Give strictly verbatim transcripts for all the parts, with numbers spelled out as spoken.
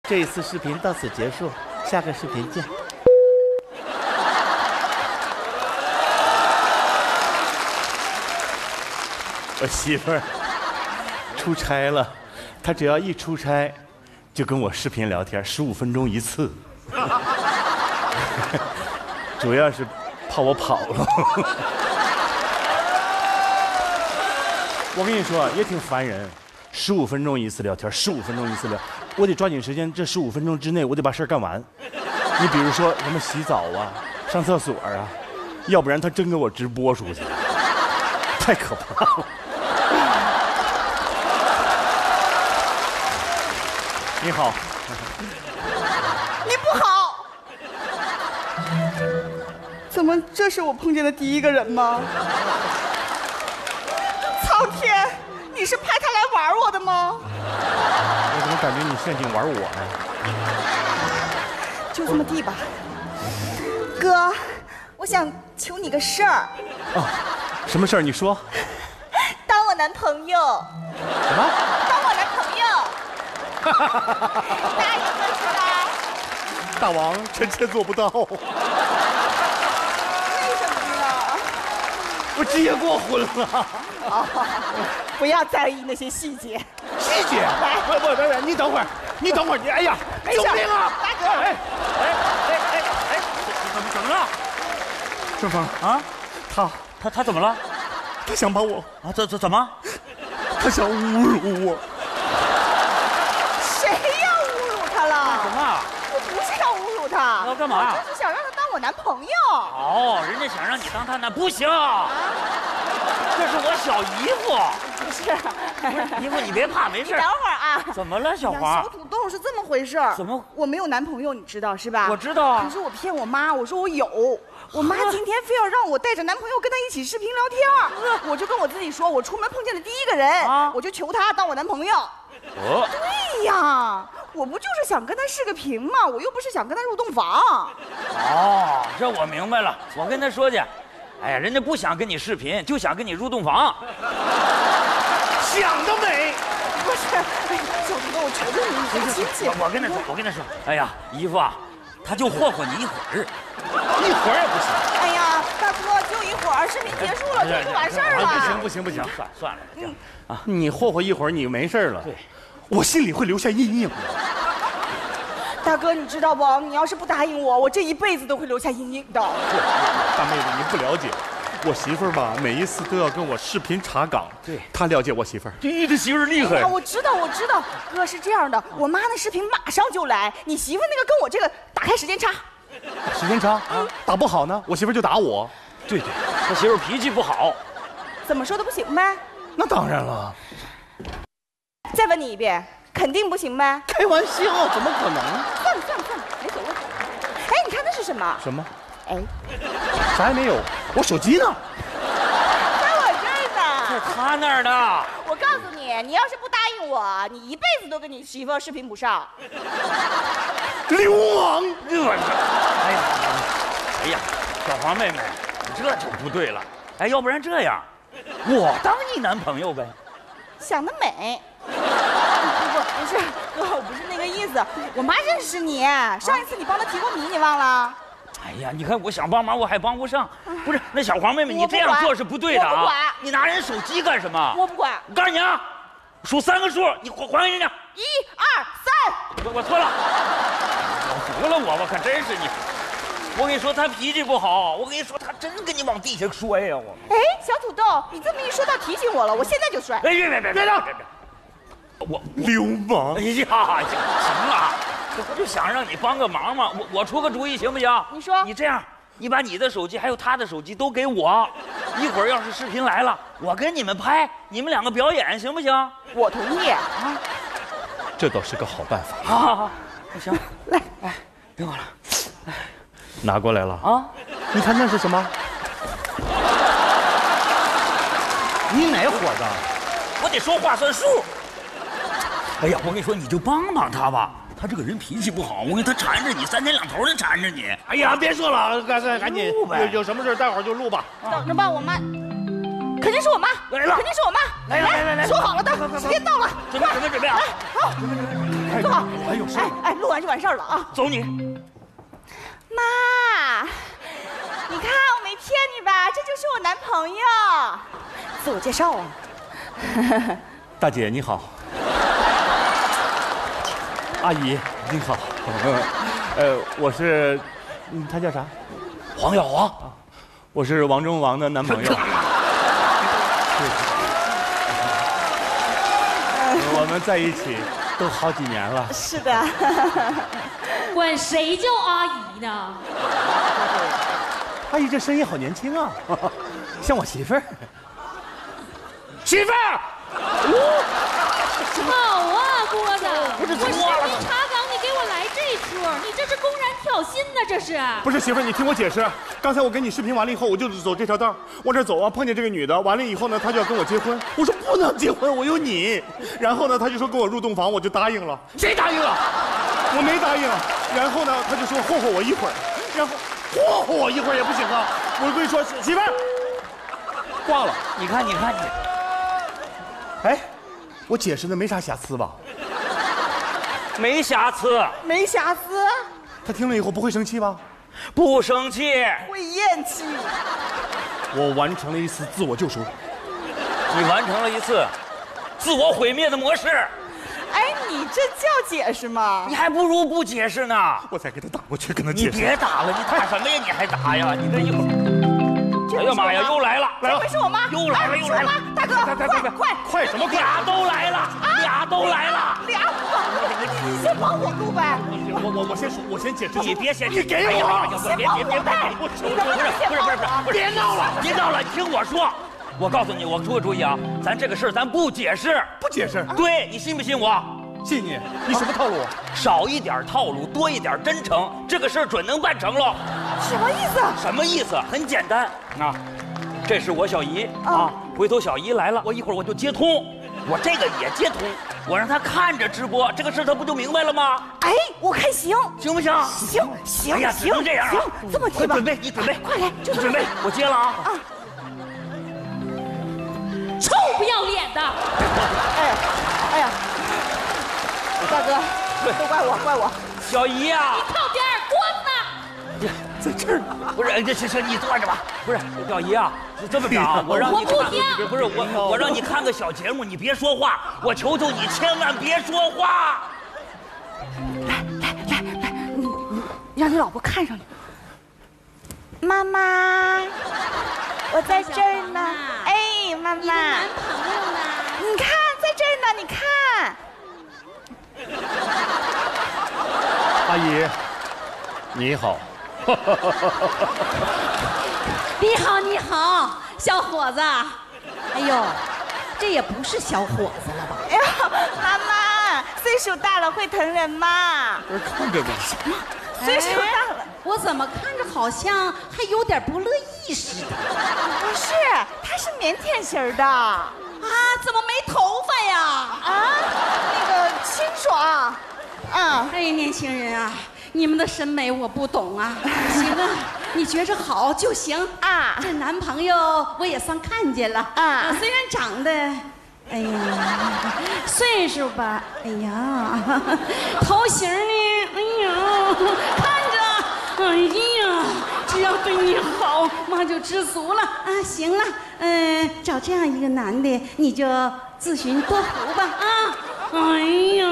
这一次视频到此结束，下个视频见。我媳妇儿出差了，她只要一出差，就跟我视频聊天，十五分钟一次。主要是怕我跑了。我跟你说，也挺烦人。十五分钟一次聊天，十五分钟一次聊，我得抓紧时间，这十五分钟之内我得把事儿干完。你比如说什么洗澡啊、上厕所啊，要不然他真给我直播出去，太可怕了。你好， 你不好，怎么这是我碰见的第一个人吗？苍天！你是派他来玩我的吗？ 我怎么感觉你陷阱玩我呢？ 就这么地吧，哥，我想求你个事儿。 啊，什么事儿？你说。 当我男朋友。 什么？ 当我男朋友。答应了是吧？ 大王，臣妾做不到。 为什么呢？ 我结过婚了。 哦，不要在意那些细节。 细节？ 来， 不不不，你等会儿，你等会儿，你哎呀，救命啊！ 大哥， 哎哎哎哎哎，怎么怎么了？ 顺风啊， 他他他怎么了？ 他想把我啊，怎怎怎么？ 他想侮辱我。 谁要侮辱他了？ 什么？ 我不是要侮辱他。 要干嘛？ 我就是想让他当我男朋友。 哦，人家想让你当他男，不行。这是我小姨夫。 不是， 姨夫你别怕，没事。 你等会儿啊。 怎么了，小花？ 小土豆是这么回事儿。 怎么？ 我没有男朋友，你知道是吧？ 我知道啊。 可是我骗我妈，我说我有。我妈今天非要让我带着男朋友跟她一起视频聊天，我就跟我自己说，我出门碰见的第一个人， 啊、 我就求他当我男朋友。 哦， 对呀，我不就是想跟他视个频吗？我又不是想跟他入洞房。 哦，这我明白了。我跟他说去，哎呀，人家不想跟你视频，就想跟你入洞房。 想得美！ 不是，哎，小土豆，我求求你，你别亲戚。 我跟他说，我跟他说，哎呀，姨夫啊，他就霍霍你一会儿， 一会儿也不行。 哎呀，大哥，就一会儿，视频结束了，这就完事儿了。 不行不行不行， 算算了，这样啊，你霍霍一会儿，你没事了。 对， 我心里会留下阴影。 大哥，你知道不？你要是不答应我，我这一辈子都会留下阴影的。 大妹子，你不了解。我媳妇儿吧，每一次都要跟我视频查岗。 对， 她了解我媳妇儿。 这这媳妇儿厉害。 哎呀，我知道，我知道，哥是这样的，我妈那视频马上就来，你媳妇那个跟我这个打开时间差。 时间差啊，打不好呢，我媳妇儿就打我。 对对，他媳妇儿脾气不好。 怎么说都不行呗？ 那当然了。 再问你一遍，肯定不行呗？ 开玩笑，怎么可能？ 算了算了算了，没所谓。哎，你看那是什么？ 什么？ 哎， 啥也没有，我手机呢？ 在我这儿呢。 在他那儿呢。 我告诉你，你要是不答应我，你一辈子都跟你媳妇视频不上。 流氓！ 哎呀，哎呀，小黄妹妹，你这就不对了。哎，要不然这样，我当你男朋友呗。 想得美。不不不是哥，我不是那个意思。我妈认识你，上一次你帮她提过米，你忘了？ 哎呀，你看我想帮忙，我还帮不上。不是，那小黄妹妹，你这样做是不对的啊！ 我不管， 你拿人手机干什么？ 我不管。 我告诉你啊，数三个数，你还还给人家。 一二三。 我我错了，我服了我，我可真是你。我跟你说，他脾气不好。我跟你说，他真跟你往地下摔呀！我。 哎，小土豆，你这么一说，倒提醒我了，我现在就摔。 哎，别别别别别别！我流氓！ 哎呀，行行了，这不就想让你帮个忙吗？我我出个主意行不行？ 你说。 你这样，你把你的手机还有他的手机都给我，一会儿要是视频来了，我跟你们拍，你们两个表演，行不行？ 我同意啊。 这倒是个好办法。 好好好，那行， 来， 哎，给我了，哎， 拿过来了啊！ 你看那是什么？你哪伙的？ 我得说话算数。哎呀，我跟你说，你就帮帮他吧。他这个人脾气不好，我跟他缠着你，三天两头的缠着你。 哎呀，别说了，赶赶赶紧录呗。 有有什么事，待会儿就录吧。 等着吧，我妈。肯定是我妈， 来了， 肯定是我妈。 来来来来， 说好了的，时间到了， 准备准备准备啊！ 好， 坐好，还有事。 哎，录完就完事儿了啊。 走你。 妈，你看我没骗你吧？这就是我男朋友。自我介绍啊。 大姐你好。阿姨你好。呃，我是，嗯，他叫啥？ 黄小黄。 啊，我是王中王的男朋友。我们在一起都好几年了。 是的。 管谁叫阿姨呢？ 阿姨这声音好年轻啊，像我媳妇儿。媳妇儿。 好啊，郭子， 不是我视错了频查岗，你给我来这出，你这是公然挑衅呢，这是。 不是媳妇儿，你听我解释。刚才我跟你视频完了以后，我就走这条道，往这走啊，碰见这个女的，完了以后呢，她就要跟我结婚。我说不能结婚，我有你。然后呢，她就说跟我入洞房，我就答应了。 谁答应了？ 我没答应。然后呢，她就说霍霍我一会儿，然后霍霍我一会儿也不行啊。我跟你说，媳妇儿，挂了。 你看，你看你。 哎，我解释的没啥瑕疵吧？ 没瑕疵， 没瑕疵。 她听了以后不会生气吧？ 不生气。 会厌弃。 我完成了一次自我救赎。 你完成了一次自我毁灭的模式。 哎，你这叫解释吗？ 你还不如不解释呢。 我再给她打过去，跟她你解释。 别打了，你打什么呀？你还打呀？你这一会儿。哎呀妈呀，又来了！ 这回是我妈， 又来了，又来了！ 大哥，快快快快什么快？ 俩都来了，俩都来了！ 俩我，你先帮我录呗。 我我我先说，我先解释。 你别先， 你给我！ 别别别别！不是不是不是不是不是不是！别闹了，别闹了！你听我说，我告诉你，我出个主意啊，咱这个事儿咱不解释， 不解释。 对你信不信我？ 信你。你什么套路？ 少一点套路，多一点真诚，这个事儿准能办成了。 什么意思？ 什么意思？很简单啊，这是我小姨啊，回头小姨来了，我一会儿我就接通，我这个也接通，我让她看着直播，这个事她不就明白了吗？ 哎，我看行， 行不行？ 行行哎呀，只能这样啊！ 行，这么提吧。 准备，你准备， 快来，就准备，我接了啊！ 啊！ 臭不要脸的！ 哎，哎呀，大哥，都怪我，怪我。 小姨呀， 靠边儿，郭子呢？ 在这儿呢。不是，这行行，你坐着吧。不是，小姨啊，这么着啊，我让你我不看， 听不是我，我让你看个小节目，你别说话，我求求你千万别说话。 来来来来，你你让你老婆看上你。妈妈，我在这儿呢。哎，妈妈， 男朋友呢？ 你看在这儿呢，你看。 阿姨，你好。 你好，你好，小伙子。哎呦，这也不是小伙子了吧？ 哎呦，妈妈，岁数大了会疼人吗？ 不是看着呢。 岁数大了。 我怎么看着好像还有点不乐意似的？ 不是，它是腼腆型的。 啊，怎么没头发呀？ 啊，那个清爽。嗯， 哎，年轻人啊，你们的审美我不懂啊。行啊，你觉着好就行啊。 这男朋友我也算看见了啊， 虽然长得，哎呀，岁数吧，哎呀，头型呢，哎呀，看着，哎呀，只要对你好，妈就知足了啊。行了，嗯、呃，找这样一个男的，你就自寻多福吧啊。哎呀。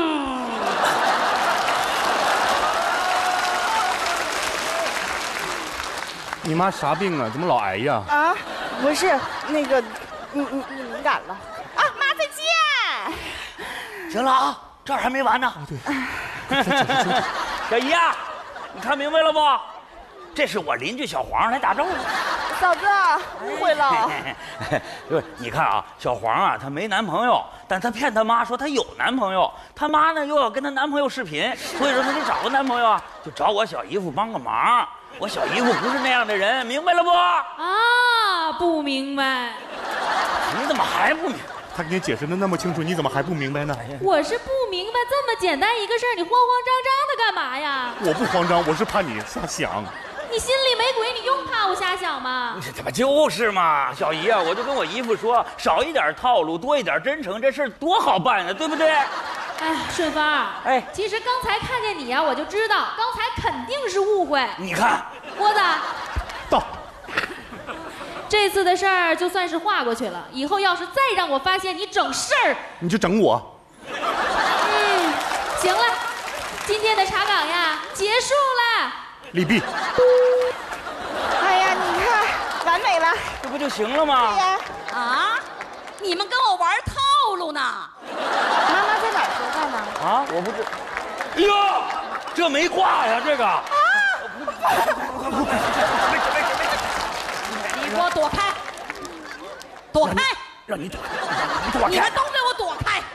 你妈啥病啊？怎么老挨呀？ 啊，不是那个，你你你敏感了啊！妈再见。 行了啊，这儿还没完呢。 对， 小姨啊，你看明白了不？这是我邻居小黄来打招呼。 嫂子，误会了。 不是，你看啊，小黄啊，她没男朋友，但她骗她妈说她有男朋友，她妈呢又要跟她男朋友视频，所以说她得找个男朋友啊，就找我小姨夫帮个忙。我小姨夫不是那样的人，明白了不？ 啊，不明白。 你怎么还不明白？ 他给你解释的那么清楚，你怎么还不明白呢？ 我是不明白，这么简单一个事儿，你慌慌张张的干嘛呀？ 我不慌张，我是怕你瞎想。 你心里没鬼，你用怕我瞎想吗？ 这不就是嘛，小姨啊，我就跟我姨夫说，少一点套路，多一点真诚，这事儿多好办呢，对不对？ 哎，顺芳， 哎其实刚才看见你呀、我就知道刚才肯定是误会。 你看， 郭子， 到， 这次的事儿就算是划过去了，以后要是再让我发现你整事儿， 你就整我。 嗯，行了，今天的查岗呀结束了。 利弊。 哎呀，你看，完美了。 这不就行了吗？ 对呀， 啊，你们跟我玩套路呢？ 妈妈在哪儿说话呢？ 啊，我不知。哎呦，这没挂呀，这个。啊！ 你给我躲开！躲开！ 让你躲开，你躲开你们。都给我躲开！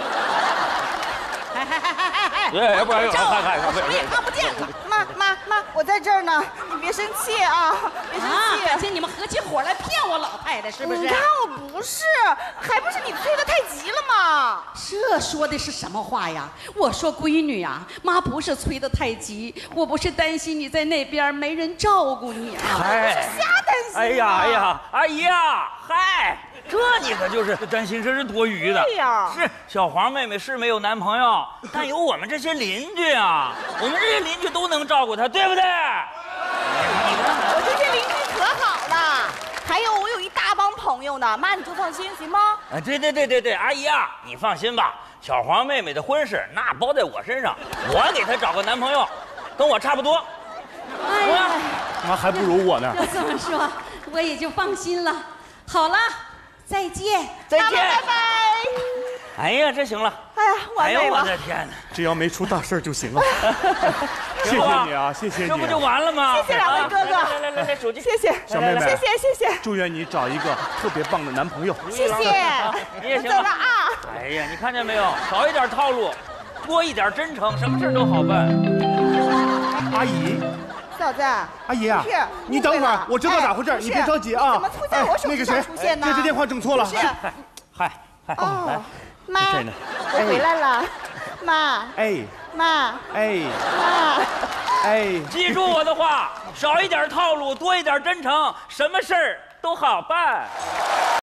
哎哎哎哎哎哎！ 哎，不然照看看看， 我什么也看不见了。 妈妈妈，我在这儿呢，你别生气啊，别生啊！而气。 且你们合起伙来骗我老太太，是不是你？看我不是，还不是你催的太急了吗？ 这说的是什么话呀？我说闺女啊，妈不是催得太急，我不是担心你在那边没人照顾你啊。 嗨， 瞎担心。 哎呀哎，呀，阿姨呀，嗨，这你可就是担心，这是多余的。 对呀是小黄妹妹是没有男朋友，但有我们这些邻居啊，我们这些邻居都能照顾她，对不对？ 我这些邻居可好了，还有我有一大帮朋友呢，妈你就放心行吗？ 啊，对对对对对，阿姨啊，你放心吧，小黄妹妹的婚事那包在我身上，我给她找个男朋友，跟我差不多。 哎呀， 妈还不如我呢。 要这么说，我也就放心了。好了，再见。 再见。 妈妈拜拜。 哎呀，这行了。 哎呀，完哎呦我美了。 的天哪！ 只要没出大事就行了。谢谢你啊，谢谢你。 这不就完了吗？ 谢谢两位哥哥来来来来，手机， 谢谢小妹妹谢谢谢谢祝愿你找一个特别棒的男朋友。 谢谢， 你也行走了啊。 哎呀，你看见没有？少一点套路，多一点真诚，什么事都好办。 阿姨， 嫂子， 阿姨啊不是， 你等会儿，我知道咋回事， 哎你别着急啊。 怎么出在我手机那个谁上出现呢？ 这支电话整错了。 是嗨嗨，来哦，，妈， 谁呢我回来了，妈哎妈哎妈。 哎， 记住我的话，少一点套路，多一点真诚，什么事儿都好办。